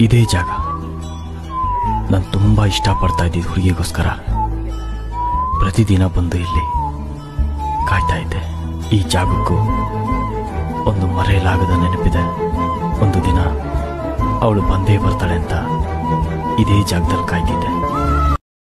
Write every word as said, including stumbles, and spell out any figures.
ಇದೇ ಜಾಗ ನಾನು ತುಂಬಾ ಇಷ್ಟಪಡ್ತಾ ಇದ್ದಿದ್ದು ಹುಡುಗಿಗೋಸ್ಕರ ಪ್ರತಿದಿನ ಬಂದು ಇಲ್ಲಿ ಕಾಯ್ತಾ ಇದ್ದೆ. ಈ ಜಾಗಕ್ಕೂ ಒಂದು ಮರೆಯಲಾಗದ ನೆನಪಿದೆ. ಒಂದು ದಿನ ಅವಳು ಬಂದೇ ಬರ್ತಾಳೆ ಅಂತ ಇದೇ ಜಾಗದಲ್ಲಿ ಕಾಯ್ತಿದ್ದೆ.